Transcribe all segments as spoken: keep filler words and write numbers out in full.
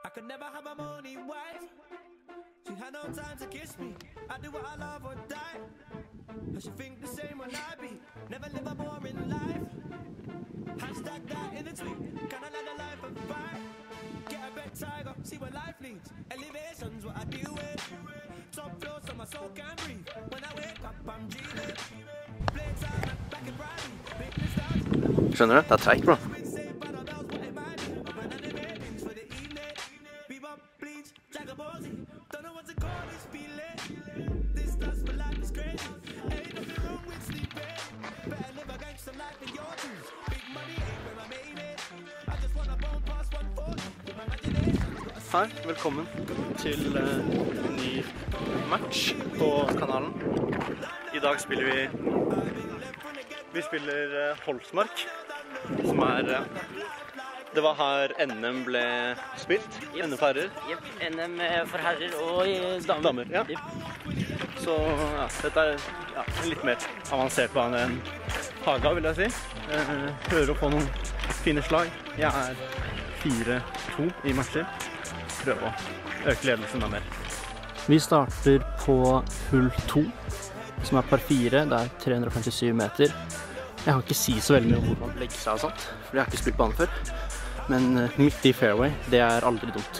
I could never have a money wife. She had no time to kiss me. I do what I love or die. I should think the same when I be. Never live a boring life. Hashtag that in the tweet. Can I live a life of fire? Get a red tiger, see where life leads. Elevation's what I deal with. Top floor so my soul can breathe. When I wake up I'm dreaming. Play time back in Bradley. Big nostalgia. Skjønner du? Det er treigt, bro. Hei, velkommen til uh, en ny match på kanalen. I dag spiller vi Vi spiller uh, Holsmark, som er uh, det var her N M ble spilt. N M for herrer. Yep, N M for herrer og damer. Damer, ja. Yep. Så ja, dette er ja, litt mer avansert bane enn Haga, vil jeg si. Uh, prøver å få noen fine slag. Jeg er fire to i matcher. Prøve å øke ledelsen da mer. Vi starter på hull to, som er par fire. Det er tre hundre og femtisju meter. Jeg kan ikke si så veldig mye om hvor man legger seg og sånt, for jeg har ikke spilt bane før. Men midt i fairway, det er aldri dumt.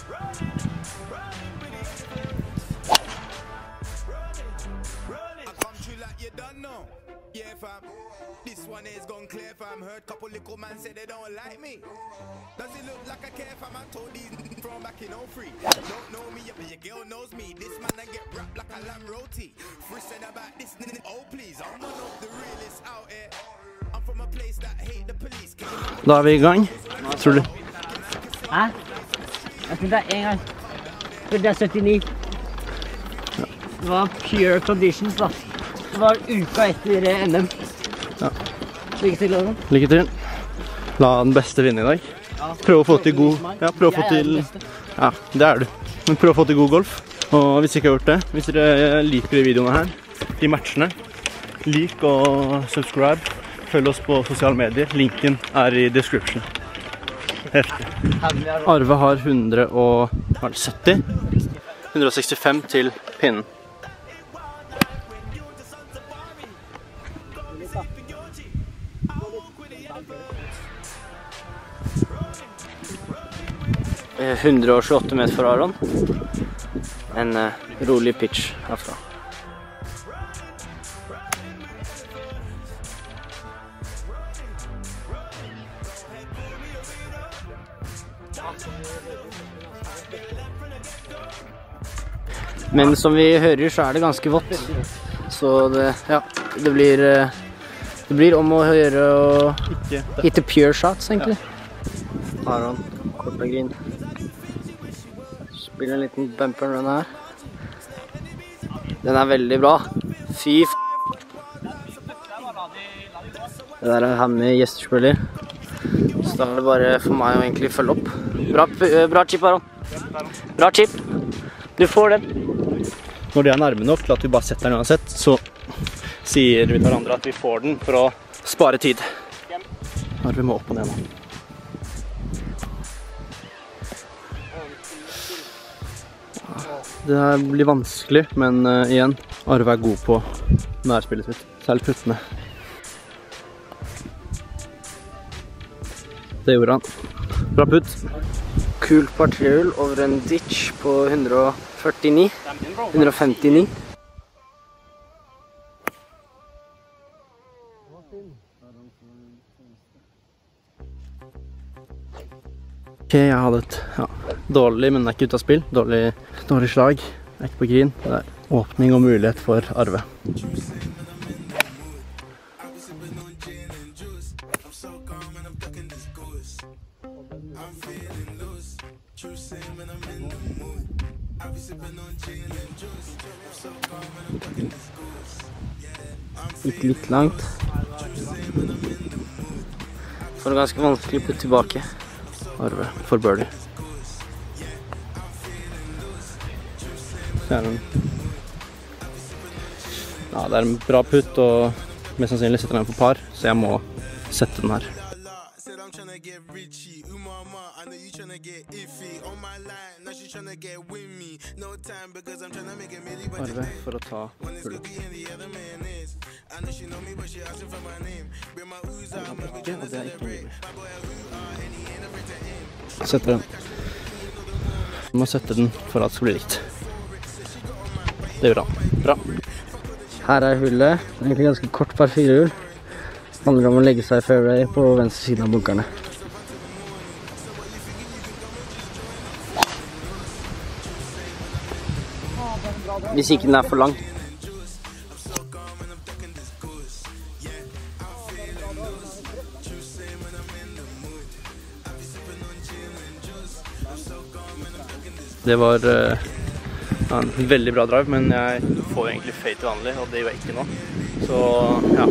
This one is gone clear fam. Heard couple little man say they don't like me. Does it look like I care fam? I told these from back in oh three. Don't know me, but your girl knows me. This man I get wrapped like a lamb roti. Frizzing about this, oh please. I'm one of the realest out here. I'm from a place that hate the police. Da er vi i gang, tror du? Hæ? Jeg synes det er en gang. Det er syttini. Det var pure conditions da. Det var uka etter N M. Ja. Lykke til, Logan. Lykke til. La den beste vinne i dag. Prøv å få til god... Ja, prøv å få til... Ja, det er du. Men prøv å få til god golf. Og hvis dere ikke har gjort det, hvis dere liker de videoene her, de matchene, lik og subscribe. Følg oss på sosiale medier. Linken er i description. Heftig. Arve har hundre sytti. hundre sekstifem til pinnen. hundre tjueåtte meter for Aron. En uh, rolig pitch herfra. Men som vi hører så er det ganske vått. Så det, ja, det blir, uh, det blir om å gjøre å hitte pure shots egentlig. Aron, kort og green. Spiller en liten bumper run her. Den er veldig bra. Fy f***. Det der er her med gjestespiller. Så da er det bare for meg å egentlig følge opp. Bra, bra chip, Aron. Bra chip. Du får den. Når de er nærme nok til at vi bare setter den uansett, så sier vi til hverandre at vi får den for å spare tid. Nå er vi må opp og ned nå. Det her blir vanskelig, men uh, igjen, Arve er god på nærspillet sitt, selv puttene. Det gjorde han. Bra putt. Kult par trehull over en ditch på hundre førtini, hundre femtini. Ok, jeg hadde et ja, dårlig, men det er ikke ute av spill. Dårlig, dårlig slag. Jeg er ikke på green. Det er åpning og mulighet for Arve. Gikk litt langt. For det ganske vanskelig å putte tilbake. Arve for birdie. Så er den... Ja, det er en bra putt, og mest sannsynlig setter den på par, så jeg må sette den her. tryna get iffy on my line. Now she tryna get with me. No time because I'm tryna make a milli. Arve for å ta When it's hullet. Cookie and the other man is. I know she know me, but she asking for my name. Bring my ooze out, man, we Ikke, tryna og det er ikke celebrate. mulig. My boy, who are any ain't afraid to aim. Setter den. Du må sette den for at det skal bli likt. Det gjør han. Bra. Her er hullet. Egentlig ganske kort par firehull. Handler om å legge seg i fairway på venstre siden av bunkerne. Hvis ikke den er for lang. Det var uh, en veldig bra drive, men jeg får jo egentlig fade til vanlig, og det gjør jeg ikke nå. Så ja.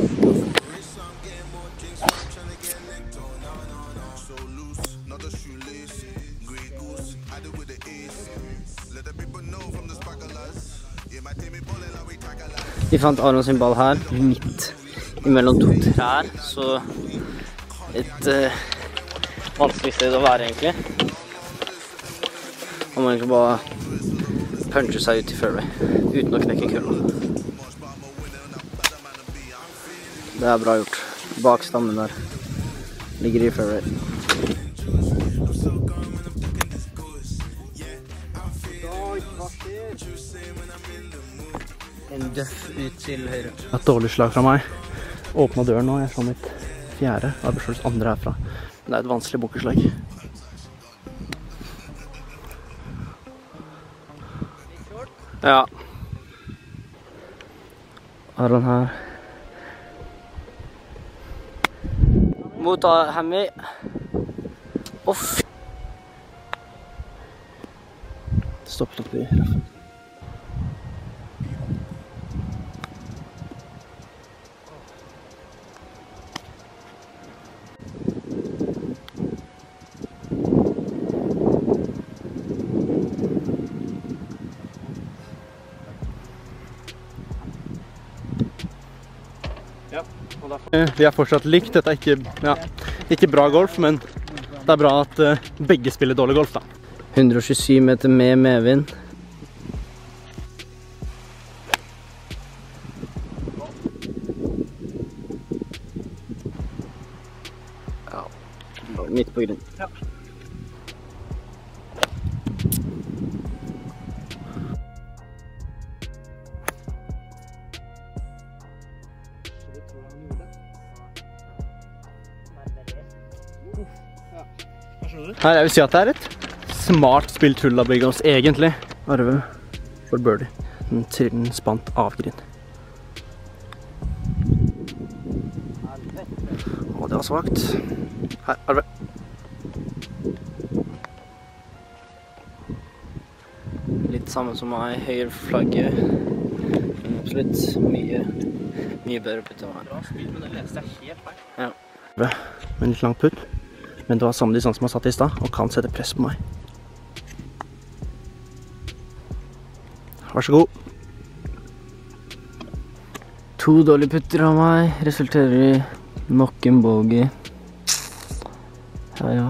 Vi fant Aron sin ball her, midt imellom to trær, så et uh, vanskelig sted å være egentlig. Han må egentlig bare punche seg ut i fairway, uten å knekke kølla. Det er bra gjort. Bak stammen der ligger i fairway. En døff ut til høyre. Et dårlig slag fra meg. Åpnet døren nå, jeg slår mitt fjerde. Arbeidsholds andre herfra. Det er et vanskelig bunkerslag. Ja. Aron her. Mot Hammy. Off. Stoppet opp i raffen. Vi er fortsatt likt. Dette er ikke, ja, ikke bra golf, men det er bra at uh, begge spiller dårlig golf da. hundre og tjuesju meter med medvind. Ja, midt på grunn. Ja. Her, jeg vil si at det er et smart spilt hull av begge oss, egentlig. Arve for birdie. Den trillen spant av grinn. Å, det var svagt. Her, Arve. Litt samme som meg, høyre flagget. Absolutt mye, mye bedre putt enn meg. Bra spill, men det leste jeg helt feil. Ja. Med en litt lang putt. Men det var samme distanse som jeg satt i stad, og kan sette press på meg. Vær så god. To dårlige putter av meg resulterer i nok en bogey. Ja, ja.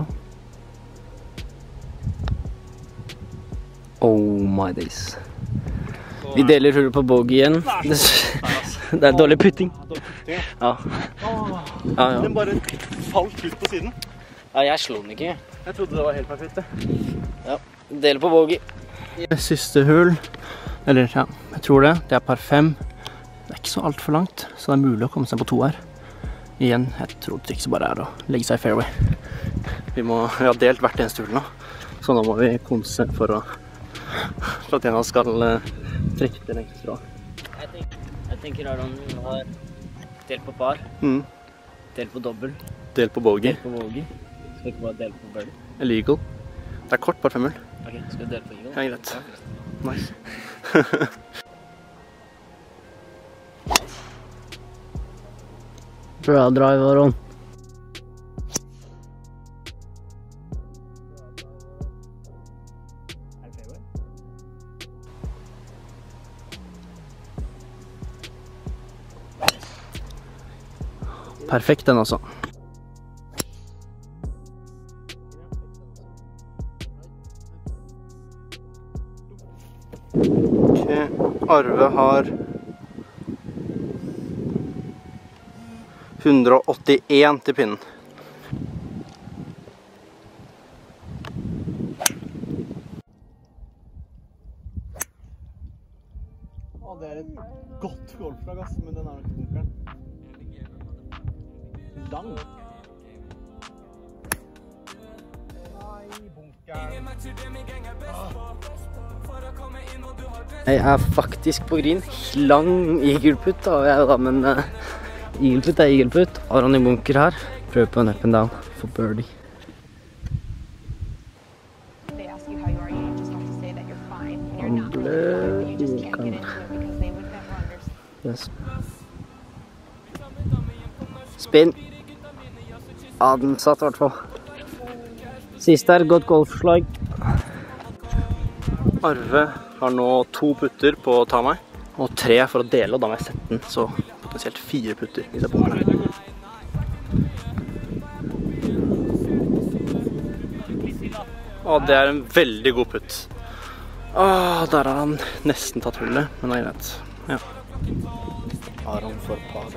Oh my days. Vi deler hullet på bogey igjen. Det er dårlig putting. Ja. Ja, ja. Den bare falt ut på siden. Ja, jeg slo den ikke. Jeg trodde det var helt perfekt det. Ja, deler på bogey. Siste hull, eller ja, jeg tror det, det er par fem. Det er ikke så alt for langt, så det er mulig å komme seg på to her. Igjen, jeg tror det ikke så bare er å legge seg i fairway. Vi, må, vi har delt hvert eneste hull nå, så nå må vi konse for å for at en av oss skal uh, trekke det lengste strå. Jeg tenker, jeg tenker Aron har delt på par, Mm. delt på dobbel, Del på bogey. delt på bogey. Skal ikke bare dele på birdie. Illegal. Det er kort par fem hull. Ok, skal vi dele på eagle? Ja, greit. Nice. Bra drive, Aron. Perfekt den altså. Ok, Arve har hundre og åttien til pinnen. Å, det er et godt golfslag, ass, men den er nok bunkeren. Lang. Nei, bunkeren. Jeg er faktisk på green. Lang eagleputt har jeg da, men uh, eagleputt er eagleputt. Har han i bunker her. Prøver på en up and down for birdie. Han ble bunkeren. Yes. Spinn. Ja, den satt i hvert fall. Siste er godt golfslag. Arve har nå to putter på å ta meg, og tre for å dele, og da må jeg sette den, så potensielt fire putter i det punktet. Og det er en veldig god putt. Åh, der har han nesten tatt hullet, men det er greit. Ja. Aron for par.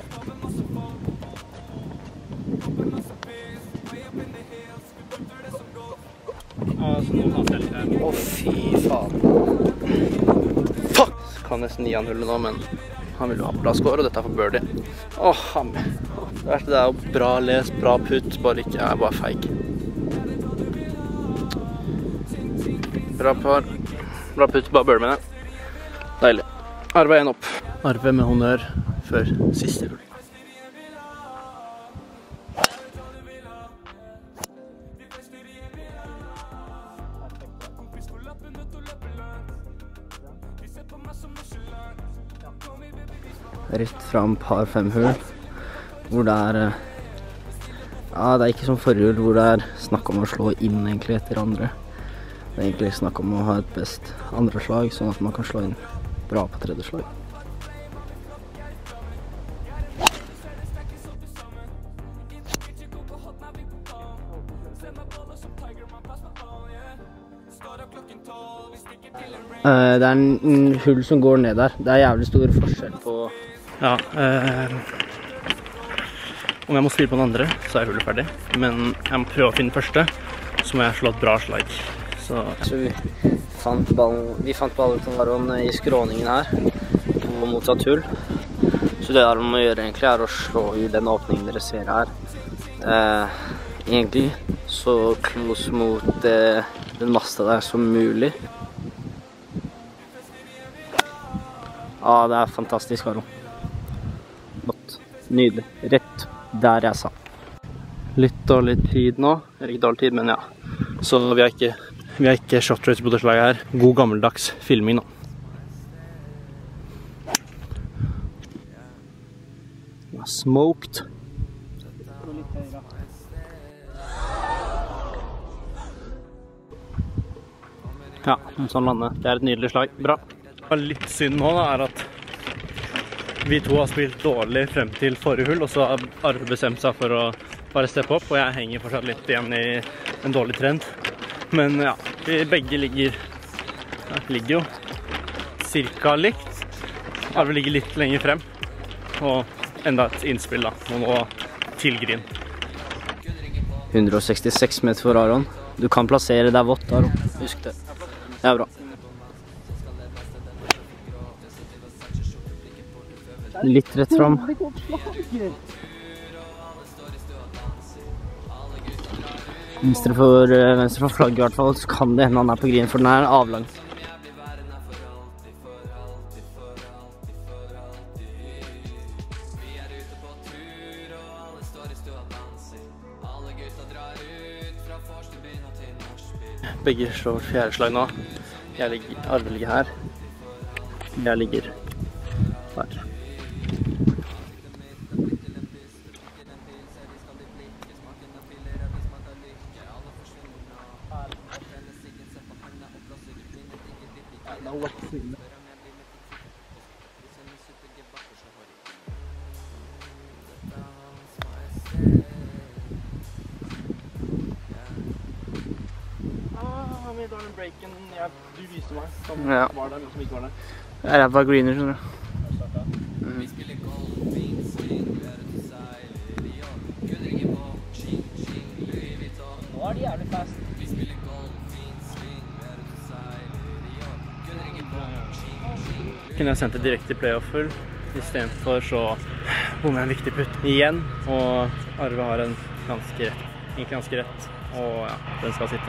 Å, fy faen. Fuck! Kan nesten gi han hullet nå, men han vil jo ha bra score, og dette er for birdie. Åh, han. Det verste er jo bra lest, bra putt, bare ikke, jeg er bare feig. Bra par. Bra putt, bare birdie med det. Deilig. Arve en opp. Arve med honnør før siste hull. Rett fram par fem hull, hvor det er, ja, det er ikke som forrige hull, hvor det er snakk om å slå inn egentlig etter andre. Det er egentlig snakk om å ha et best andre slag, sånn at man kan slå inn bra på tredje slag. Det er en hull som går ned der. Det er jævlig stor forskjell på... Ja, eh, om jeg må spille på den andre, så er hullet ferdig. Men jeg må prøve å finne første, så må jeg slå et bra slag. Så, så vi fant ballen, vi fant ballen til Aron i skråningen her, på motsatt hull. Så det Aron må gjøre egentlig er å slå i den åpningen dere ser her. Eh, egentlig så close mot eh, den masta der som mulig. Ja, det er fantastisk, Aron. Godt. Nydelig. Rett der jeg sa. Litt dårlig tid nå. Eller ikke dårlig tid, men ja. Så vi har ikke, vi har ikke shot race på det slaget her. God gammeldags filming nå. Smoked. Ja, sånn lande. Det er et nydelig slag. Bra. Litt synd nå da, er at vi to har spilt dårlig frem til forrige hull, og så har Arve bestemt seg for å bare steppe opp, og jeg henger fortsatt litt igjen i en dårlig trend. Men ja, vi begge ligger, ja, ligger jo cirka likt. Arve ligger litt lenger frem, og enda et innspill da, og nå til green. hundre og sekstiseks meter for Aron. Du kan plassere deg vått, Aron. Husk det. Det er bra. Litt rett fram. Venstre for, venstre for flagget i hvert fall, så kan det hende han er på green, for den er avlang. Begge slår fjerde slag nå. Jeg ligger, Arve ligger her. Jeg ligger der. kan vi ta den breaken jeg, du viste meg, som Ja. var der, men som ikke var der. Jeg er ræva greener, skjønner du. Nå er de jævlig fast. Kunne jeg sendt det direkte i playoffer, i stedet for så bommer jeg en viktig putt igjen, og Arve har en ganske rett, egentlig ganske rett, og ja, den skal sitte.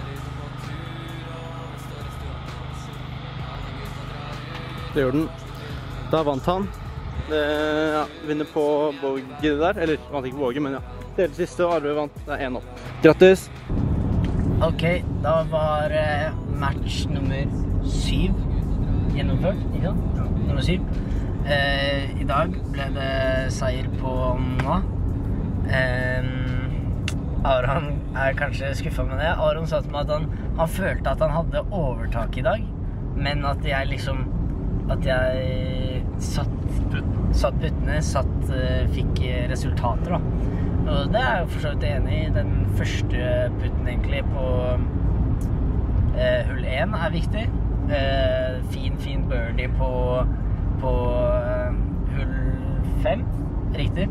Det gjorde den. Da vant han. Det, ja, vinner på bogey der, eller vant ikke bogey, men ja. Det hele siste, og Arve vant, det er en opp. Grattis! Ok, da var eh, match nummer syv gjennomført, ikke sant? Ja. Nummer syv. Eh, I dag ble det seier på nå. Eh, Aron er kanskje skuffet med det. Aron sa til meg at han, han følte at han hadde overtak i dag, men at jeg liksom, at jeg satt, satt puttene, satt, uh, fikk resultater da. Og det er jeg for så vidt enig i. Den første putten egentlig på uh, hull én er viktig. Uh, fin, fin birdie på, på uh, hull fem, riktig.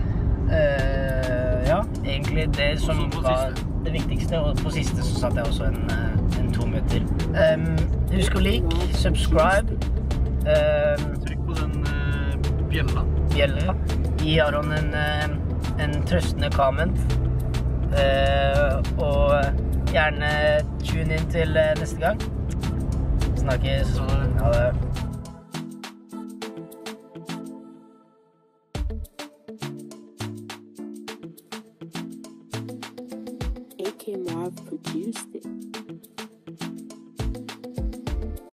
Uh, ja, egentlig det som var det viktigste, og på siste så satt jeg også en, en to meter. Um, husk å like, subscribe. Um, Trykk på den uh, bjella. Bjella. Gi Aron en, uh, en trøstende comment. Uh, og gjerne tune inn til uh, neste gang. Snakkes. Ha det. A K Marv produced it.